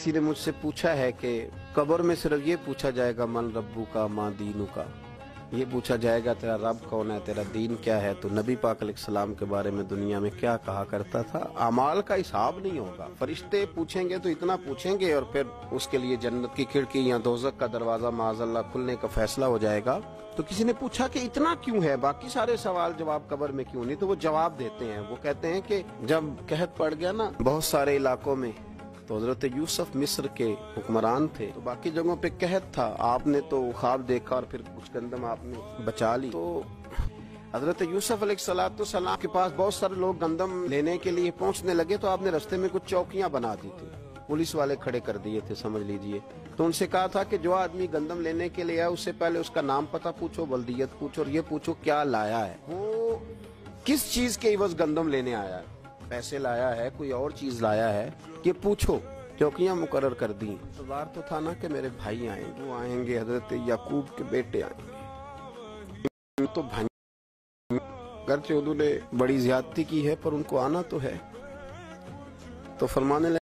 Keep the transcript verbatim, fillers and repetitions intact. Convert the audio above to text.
किसी ने मुझसे पूछा है कि कब्र में सिर्फ ये पूछा जाएगा मन रब्बू का माँ दीनू का, ये पूछा जाएगा तेरा रब कौन है, तेरा दीन क्या है। तो नबी पाक अलैहिस्सलाम के बारे में दुनिया में क्या कहा करता था, अमाल का हिसाब नहीं होगा। फरिश्ते पूछेंगे तो इतना पूछेंगे और फिर उसके लिए जन्नत की खिड़की या दोज़ख का दरवाजा माज़अल्लाह खुलने का फैसला हो जाएगा। तो किसी ने पूछा कि इतना क्यों है, बाकी सारे सवाल जवाब कब्र में क्यों नहीं। तो वो जवाब देते हैं, वो कहते हैं कि जब कहत पड़ गया ना बहुत सारे इलाकों में, तो हजरत यूसुफ मिस्र के हुक्मरान थे, तो बाकी जगहों पे कहत था, आपने तो ख्वाब देखा और फिर कुछ गंदम आपने बचा ली। तो हजरत यूसुफ अलैहिस्सलाम के पास बहुत सारे लोग गंदम लेने के लिए पहुंचने लगे, तो आपने रास्ते में कुछ चौकियां बना दी थी, पुलिस वाले खड़े कर दिए थे समझ लीजिए। तो उनसे कहा था कि जो आदमी गंदम लेने के लिए आया उससे पहले उसका नाम पता पूछो, बल्दियत पूछो और ये पूछो क्या लाया है, वो किस चीज के इवज गंदम लेने आया है, पैसे लाया है, कोई और चीज लाया है, ये पूछो। चौकियां मुकर्रर कर दी। इंतजार तो था ना कि मेरे भाई आएंगे, वो आएंगे, हजरत याकूब के बेटे आएंगे। तो अगरचे उन्होंने बड़ी ज्यादती की है पर उनको आना तो है। तो फरमाने